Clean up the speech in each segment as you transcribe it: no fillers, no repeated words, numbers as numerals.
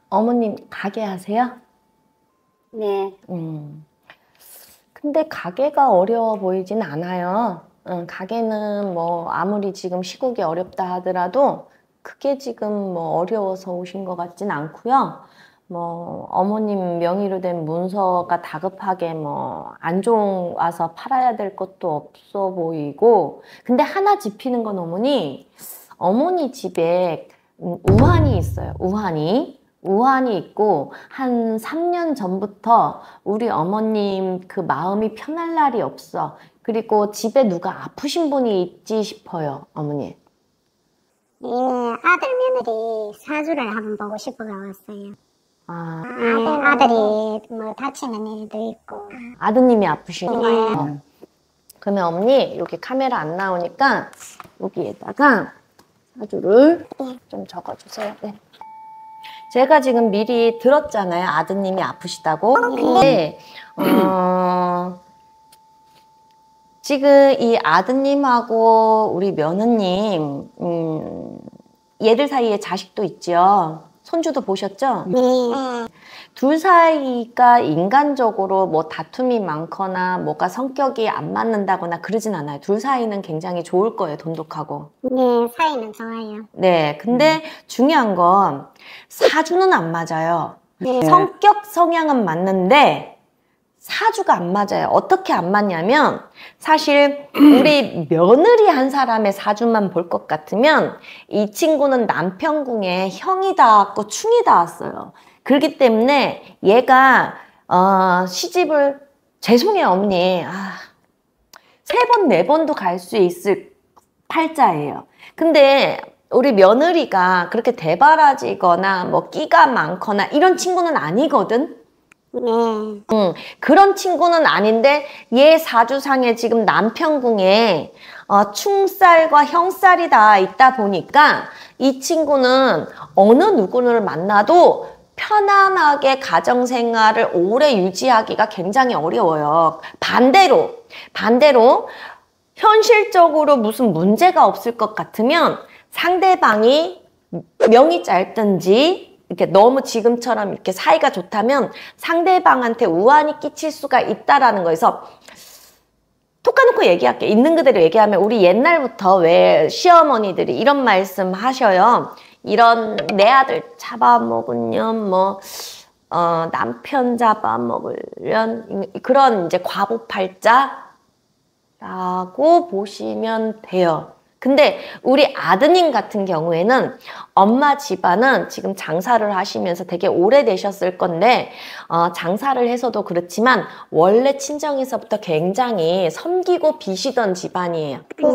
어머님 가게 하세요? 네. 근데 가게가 어려워 보이진 않아요. 가게는 뭐 아무리 지금 시국이 어렵다 하더라도 그게 지금 뭐 어려워서 오신 것 같진 않고요. 뭐 어머님 명의로 된 문서가 다급하게 뭐 안 좋아서 팔아야 될 것도 없어 보이고, 근데 하나 짚히는 건 어머니 집에 우환이 있어요. 우환이 있고 한 3년 전부터 우리 어머님 그 마음이 편할 날이 없어. 그리고 집에 누가 아프신 분이 있지 싶어요, 어머니. 예, 아들 며느리 사주를 한번 보고 싶어서 왔어요. 아들이 뭐 다치는 일도 있고. 아드님이 아프시니까. 그러면 어머니 여기 카메라 안 나오니까 여기에다가 사주를 좀 적어주세요. 네. 제가 지금 미리 들었잖아요. 아드님이 아프시다고. 근데 지금 이 아드님하고 우리 며느님 얘들 사이에 자식도 있죠. 손주도 보셨죠? 네. 둘 사이가 인간적으로 뭐 다툼이 많거나 뭐가 성격이 안 맞는다거나 그러진 않아요. 둘 사이는 굉장히 좋을 거예요. 돈독하고. 네, 사이는 좋아요. 네, 근데 중요한 건 사주는 안 맞아요. 네. 성격 성향은 맞는데 사주가 안 맞아요. 어떻게 안 맞냐면 사실 우리 며느리 한 사람의 사주만 볼 것 같으면 이 친구는 남편궁에 형이 닿았고 충이 닿았어요. 그렇기 때문에 얘가 시집을, 죄송해요 어머니, 3번 4번도 갈 수 있을 팔자예요. 근데 우리 며느리가 그렇게 대바라지거나 뭐 끼가 많거나 이런 친구는 아니거든. 그런 친구는 아닌데 얘 사주상에 지금 남편궁에 충살과 형살이 다 있다 보니까 이 친구는 어느 누구를 만나도 편안하게 가정생활을 오래 유지하기가 굉장히 어려워요. 반대로 현실적으로 무슨 문제가 없을 것 같으면 상대방이 명이 짧든지 이렇게 너무 지금처럼 이렇게 사이가 좋다면 상대방한테 우환이 끼칠 수가 있다라는 거에서 톡 까놓고 얘기할게. 있는 그대로 얘기하면 우리 옛날부터 왜 시어머니들이 이런 말씀 하셔요. 이런 내 아들 잡아먹은 년 뭐 남편 잡아먹으련 그런 이제 과부팔자라고 보시면 돼요. 근데 우리 아드님 같은 경우에는 엄마 집안은 지금 장사를 하시면서 되게 오래되셨을 건데 장사를 해서도 그렇지만 원래 친정에서부터 굉장히 섬기고 비시던 집안이에요.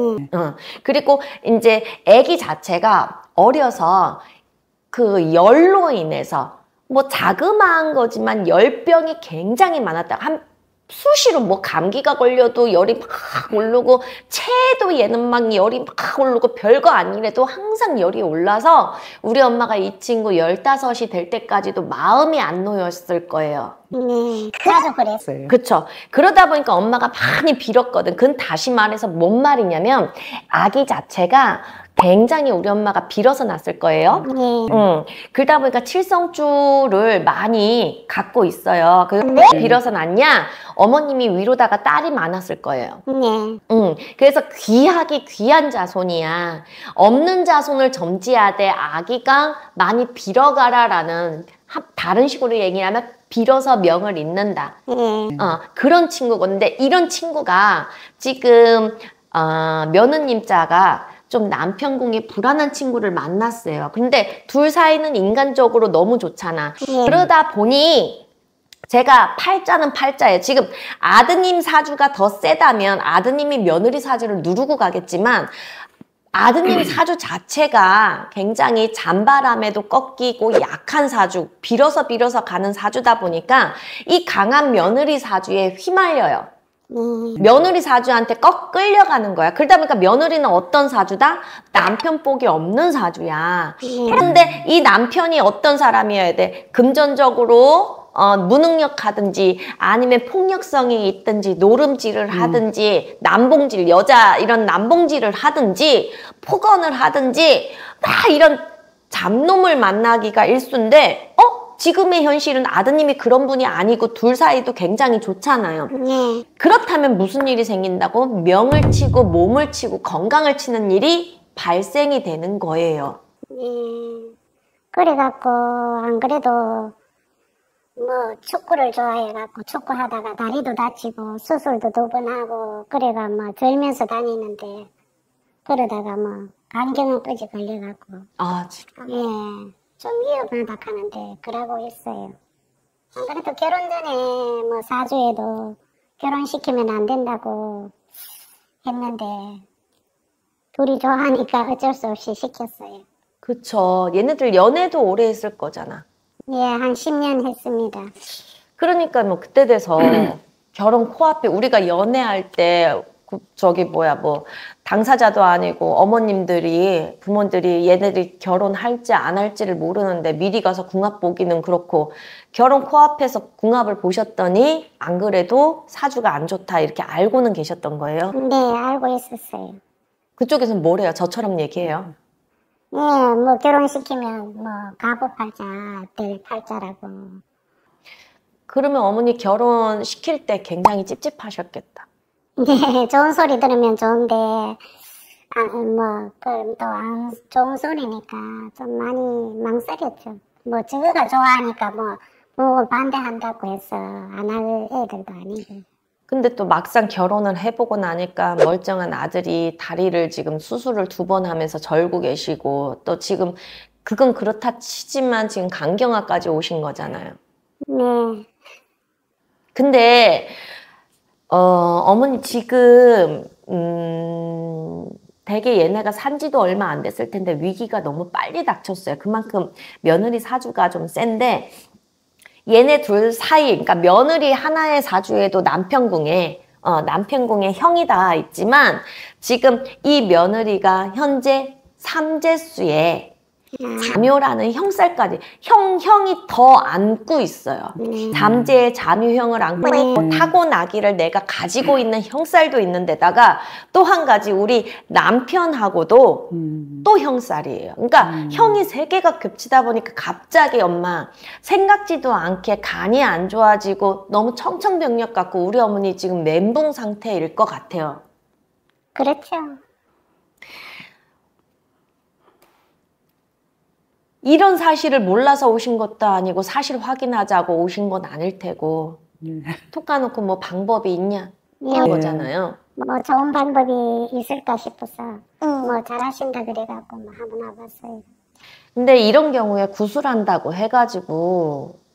그리고 이제 아기 자체가 어려서 그 열로 인해서 뭐 자그마한 거지만 열병이 굉장히 많았다. 수시로 뭐 감기가 걸려도 열이 막 오르고 체도 얘는 막 열이 막 오르고 별거 아니래도 항상 열이 올라서 우리 엄마가 이 친구 15이 될 때까지도 마음이 안 놓였을 거예요. 나도 그랬어요. 그쵸. 그러다 보니까 엄마가 많이 빌었거든. 그건 다시 말해서 뭔 말이냐면 아기 자체가 굉장히 우리 엄마가 빌어서 낳았을 거예요. 그러다 보니까 칠성주를 많이 갖고 있어요. 왜 빌어서 낳냐? 어머님이 위로다가 딸이 많았을 거예요. 그래서 귀한 자손이야. 없는 자손을 점지하되 아기가 많이 빌어가라라는, 다른 식으로 얘기하면 빌어서 명을 잇는다. 그런 친구건데 이런 친구가 지금 며느님 자가 좀 남편궁이 불안한 친구를 만났어요. 근데 둘 사이는 인간적으로 너무 좋잖아. 그러다 보니 제가 팔자는 팔자예요. 지금 아드님 사주가 더 세다면 아드님이 며느리 사주를 누르고 가겠지만 아드님 사주 자체가 굉장히 잔바람에도 꺾이고 약한 사주, 빌어서 가는 사주다 보니까 이 강한 며느리 사주에 휘말려요. 며느리 사주한테 꺾 끌려가는 거야. 그러다 보니까 며느리는 어떤 사주다? 남편 복이 없는 사주야. 그런데 이 남편이 어떤 사람이어야 돼? 금전적으로 무능력하든지 아니면 폭력성이 있든지 노름질을 하든지 남봉질, 여자 이런 남봉질을 하든지 폭언을 하든지 막 이런 잡놈을 만나기가 일쑤인데 지금의 현실은 아드님이 그런 분이 아니고 둘 사이도 굉장히 좋잖아요. 네. 그렇다면 무슨 일이 생긴다고? 명을 치고 몸을 치고 건강을 치는 일이 발생이 되는 거예요. 네. 그래갖고 안 그래도 뭐 축구를 좋아해갖고 축구하다가 다리도 다치고 수술도 2번 하고 그래가 뭐 절면서 다니는데 그러다가 뭐 간경화까지 걸려갖고 아, 진짜. 예, 좀 위험하다 하는데 그러고 있어요. 안 그래도 결혼 전에 뭐 사주에도 결혼시키면 안 된다고 했는데 둘이 좋아하니까 어쩔 수 없이 시켰어요. 그쵸. 얘네들 연애도 오래 했을 거잖아. 예, 한 10년 했습니다. 그러니까 뭐 그때 돼서 결혼 코앞에 우리가 연애할 때 뭐 당사자도 아니고 어머님들이 부모들이 얘네들이 결혼할지 안 할지를 모르는데 미리 가서 궁합 보기는 그렇고 결혼 코앞에서 궁합을 보셨더니 안 그래도 사주가 안 좋다 이렇게 알고는 계셨던 거예요? 네, 알고 있었어요. 그쪽에서는 뭐래요? 저처럼 얘기해요? 네, 뭐 결혼시키면 뭐 가부팔자 될 팔자라고. 그러면 어머니 결혼시킬 때 굉장히 찝찝하셨겠다. 네, 좋은 소리 들으면 좋은데 그럼 또 안 좋은 소리니까 좀 많이 망설였죠. 뭐 저거가 좋아하니까 뭐 반대한다고 해서 안 할 애들도 아니고. 근데 또 막상 결혼을 해보고 나니까 멀쩡한 아들이 다리를 지금 수술을 2번 하면서 절고 계시고 또 지금 그건 그렇다 치지만 지금 간경화까지 오신 거잖아요. 네. 근데 어머니 지금 되게 얘네가 산지도 얼마 안 됐을 텐데 위기가 너무 빨리 닥쳤어요. 그만큼 며느리 사주가 좀 센데 얘네 둘 사이, 그러니까 며느리 하나의 사주에도 남편궁에 형이 다 있지만 지금 이 며느리가 현재 삼재수에 자묘라는 형살까지 형이 더 안고 있어요. 잠재의 자묘형을 안고 있고 타고나기를 내가 가지고 있는 형살도 있는데다가 또 한 가지 우리 남편하고도 또 형살이에요. 그러니까 형이 3개가 겹치다 보니까 갑자기 엄마 생각지도 않게 간이 안 좋아지고 너무 청천벽력 같고 우리 어머니 지금 멘붕 상태일 것 같아요. 그렇죠. 이런 사실을 몰라서 오신 것도 아니고 사실 확인하자고 오신 건 아닐 테고 톡 까놓고 뭐 방법이 있냐 이런 거잖아요. 뭐 좋은 방법이 있을까 싶어서 뭐 잘하신다 그래갖고 뭐 한번 와봤어요. 근데 이런 경우에 구술한다고 해가지고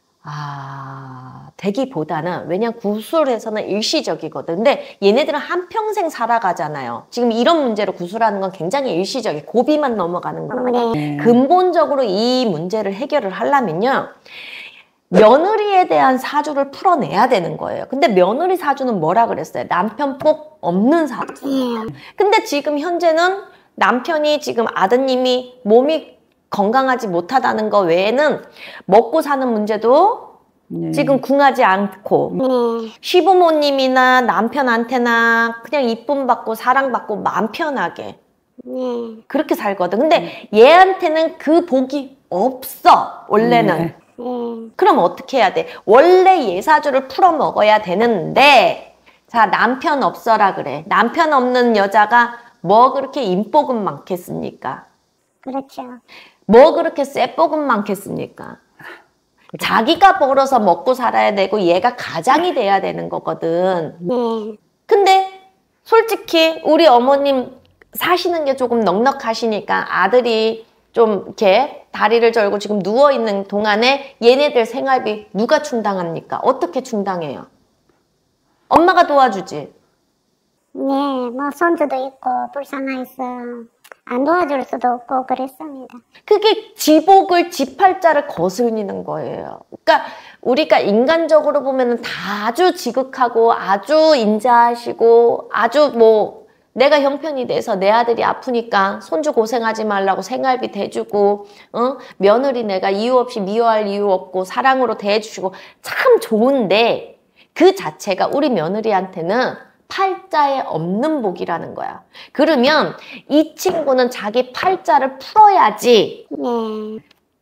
되기보다는 왜냐면 구술에서는 일시적이거든. 근데 얘네들은 한평생 살아가잖아요. 지금 이런 문제로 구술하는 건 굉장히 일시적이에요. 고비만 넘어가는 거예요. 근본적으로 이 문제를 해결을 하려면요. 며느리에 대한 사주를 풀어내야 되는 거예요. 근데 며느리 사주는 뭐라 그랬어요? 남편 복 없는 사주. 근데 지금 현재는 남편이 지금 아드님이 몸이 건강하지 못하다는 거 외에는 먹고 사는 문제도 지금 궁하지 않고 시부모님이나 남편한테나 그냥 이쁨 받고 사랑받고 마음 편하게 그렇게 살거든. 근데 얘한테는 그 복이 없어 원래는. 그럼 어떻게 해야 돼? 원래 얘 사주를 풀어 먹어야 되는데 자 남편 없어라 그래. 남편 없는 여자가 뭐 그렇게 인복은 많겠습니까? 그렇죠. 뭐 그렇게 쇠복은 많겠습니까? 자기가 벌어서 먹고 살아야 되고 얘가 가장이 돼야 되는 거거든. 근데 솔직히 우리 어머님 사시는 게 조금 넉넉하시니까 아들이 좀 이렇게 다리를 절고 지금 누워있는 동안에 얘네들 생활비 누가 충당합니까? 어떻게 충당해요? 엄마가 도와주지. 네, 뭐 손주도 있고 불쌍해서 안 도와줄 수도 없고 그랬습니다. 그게 지복을 지팔자를 거슬리는 거예요. 그러니까 우리가 인간적으로 보면 다 아주 지극하고 아주 인자하시고 아주 뭐 내가 형편이 돼서 내 아들이 아프니까 손주 고생하지 말라고 생활비 대주고 며느리 내가 이유 없이 미워할 이유 없고 사랑으로 대해주시고 참 좋은데 그 자체가 우리 며느리한테는 팔자에 없는 복이라는 거야. 그러면 이 친구는 자기 팔자를 풀어야지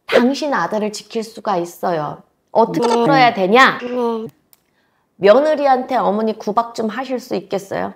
당신 아들을 지킬 수가 있어요. 어떻게 풀어야 되냐? 며느리한테 어머니 구박 좀 하실 수 있겠어요?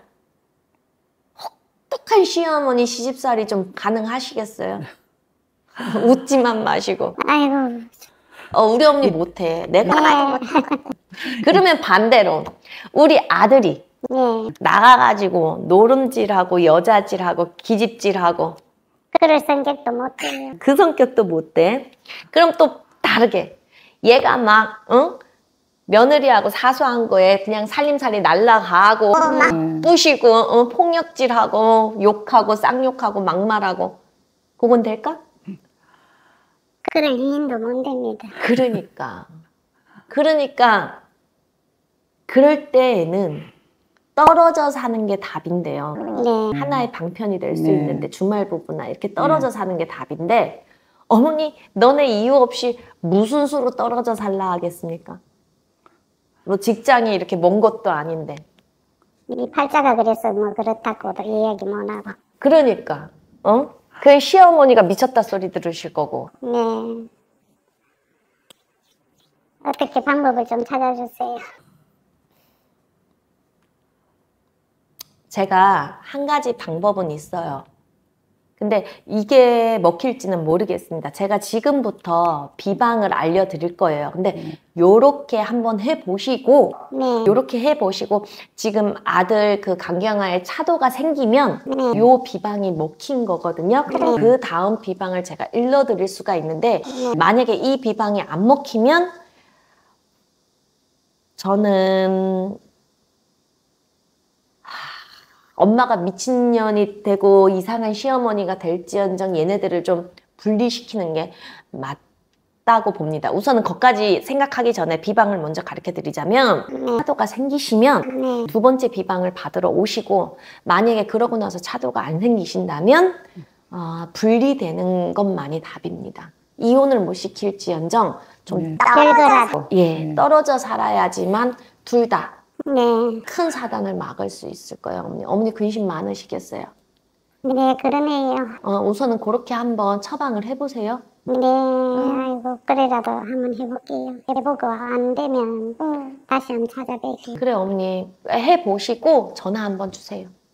혹독한 시어머니 시집살이 좀 가능하시겠어요? 웃지만 마시고. 아이고. 우리 어머니 못해. 내가 그러면 반대로 우리 아들이 나가가지고 노름질하고 여자질하고 기집질하고 그럴 성격도 못해요. 그 성격도 못돼. 그럼 또 다르게 얘가 막 며느리하고 사소한 거에 그냥 살림살이 날라가고 막 부시고 폭력질하고 욕하고 쌍욕하고 막말하고 그건 될까? 그럴 이인도 못 됩니다. 그러니까 그럴 때에는 떨어져 사는 게 답인데요. 하나의 방편이 될 수 있는데 주말 부부나 이렇게 떨어져 사는 게 답인데 어머니 너네 이유 없이 무슨 수로 떨어져 살라 하겠습니까? 뭐 직장이 이렇게 먼 것도 아닌데. 이 팔자가 그래서 뭐 그렇다고도 이야기 못 하고. 그러니까 그 시어머니가 미쳤다 소리 들으실 거고. 네. 어떻게 방법을 좀 찾아주세요. 제가 한 가지 방법은 있어요. 근데 이게 먹힐지는 모르겠습니다. 제가 지금부터 비방을 알려드릴 거예요. 근데 요렇게 한번 해보시고 요렇게 해보시고 지금 아들 그 강경화에 차도가 생기면 요 비방이 먹힌 거거든요. 그 다음 비방을 제가 일러드릴 수가 있는데 만약에 이 비방이 안 먹히면 저는 엄마가 미친년이 되고 이상한 시어머니가 될지언정 얘네들을 좀 분리시키는 게 맞다고 봅니다. 우선은 거기까지 생각하기 전에 비방을 먼저 가르쳐 드리자면 차도가 생기시면 두 번째 비방을 받으러 오시고 만약에 그러고 나서 차도가 안 생기신다면 분리되는 것만이 답입니다. 이혼을 못 시킬지언정 좀 떨어져 살아야지만 둘 다 큰 사단을 막을 수 있을 거예요. 어머니 근심 많으시겠어요? 네, 그러네요. 우선은 그렇게 한번 처방을 해보세요. 네, 아이고 그래라도 한번 해볼게요. 해보고 안 되면 다시 한번 찾아뵐게요. 그래 어머니 해보시고 전화 한번 주세요.